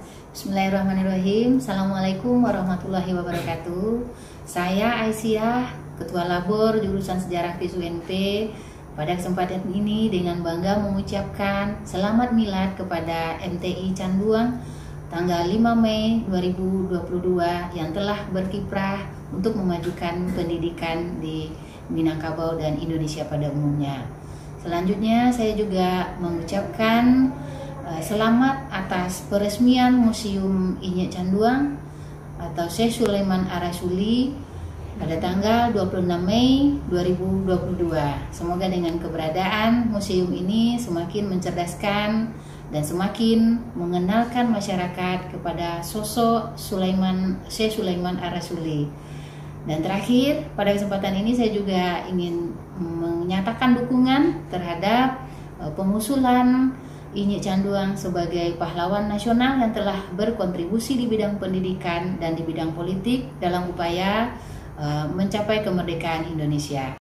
Bismillahirrahmanirrahim. Assalamualaikum warahmatullahi wabarakatuh. Saya Aisyah, Ketua Labor Jurusan Sejarah FISU UNP. Pada kesempatan ini dengan bangga mengucapkan Selamat Milad kepada MTI Canduang tanggal 5 Mei 2022 yang telah berkiprah untuk memajukan pendidikan di Minangkabau dan Indonesia pada umumnya. Selanjutnya saya juga mengucapkan selamat atas peresmian Museum Inyek Canduang atau Syekh Sulaiman Ar-Rasyuli pada tanggal 26 Mei 2022. Semoga dengan keberadaan museum ini semakin mencerdaskan dan semakin mengenalkan masyarakat kepada sosok Syekh Sulaiman Ar-Rasyuli. Dan terakhir, pada kesempatan ini saya juga ingin menyatakan dukungan terhadap pengusulan Inyek Canduang sebagai pahlawan nasional yang telah berkontribusi di bidang pendidikan dan di bidang politik dalam upaya mencapai kemerdekaan Indonesia.